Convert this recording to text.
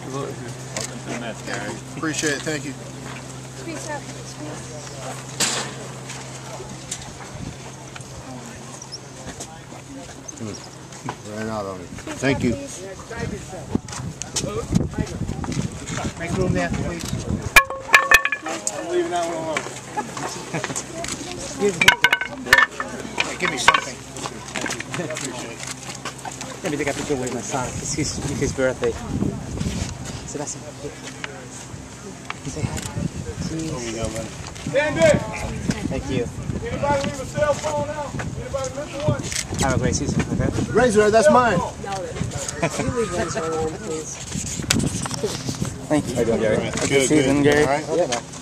Absolutely. Welcome to the mess, Gary. Appreciate it. Thank you. Squeeze up. Right out on it. Thank you. Make room there, please. I'm leaving that one alone. Give me something. Appreciate it. Let me take a picture with my son. It's his birthday. So that's it. Say hi. Cheese. Thank you. Anybody leave a cell phone out? Anybody miss one? Have a great season, okay? Razor, that's mine. Thank you. How you doing, Gary? Good season, Gary. All right. Yeah, man.